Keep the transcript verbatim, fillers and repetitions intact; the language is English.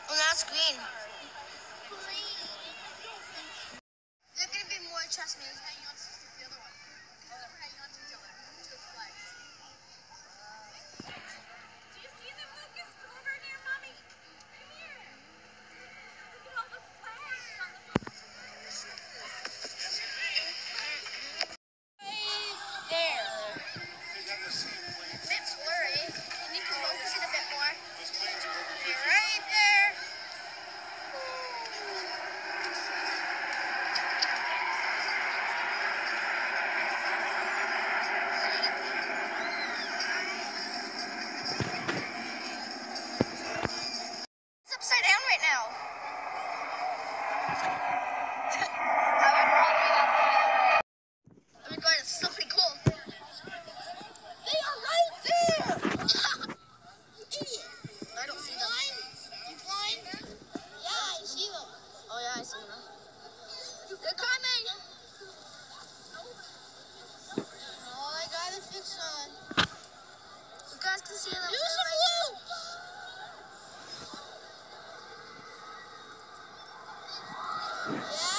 Oh, that's green. There are gonna be more, trust me. Hanging on to the other one. Oh, we're hanging on to each other. To the flags. Do you see them, Lucas? Come over here, mommy. Come here. Look at all the flags on the there. A bit blurry. You need to focus it a bit more. Right there. It's upside down right now. Oh my god, it's still pretty cool. They are right there! You idiot. I don't see them. You blind? Yeah, I see them. Oh yeah, I see them. They're coming! Oh, I got it fixed on. You guys can see them. Do some loops! Yeah.